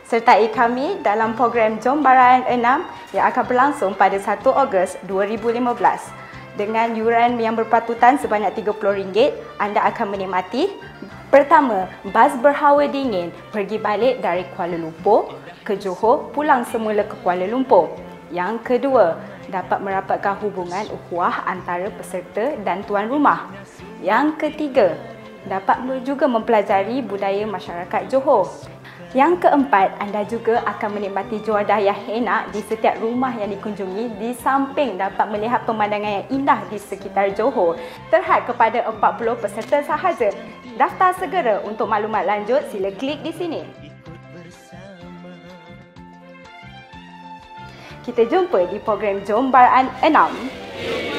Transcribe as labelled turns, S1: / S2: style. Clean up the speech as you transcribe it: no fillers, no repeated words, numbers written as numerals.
S1: Sertai kami dalam program Jom Baraan 6 yang akan berlangsung pada 1 Ogos 2015. Dengan yuran yang berpatutan sebanyak RM30, anda akan menikmati: pertama, bas berhawa dingin pergi balik dari Kuala Lumpur ke Johor, pulang semula ke Kuala Lumpur. Yang kedua, dapat merapatkan hubungan ukhuwah antara peserta dan tuan rumah. Yang ketiga, dapat juga mempelajari budaya masyarakat Johor. Yang keempat, anda juga akan menikmati juadah yang enak di setiap rumah yang dikunjungi, di samping dapat melihat pemandangan yang indah di sekitar Johor. Terhad kepada 40 peserta sahaja. Daftar segera. Untuk maklumat lanjut, sila klik di sini. Kita jumpa di program Jom Baraan 6.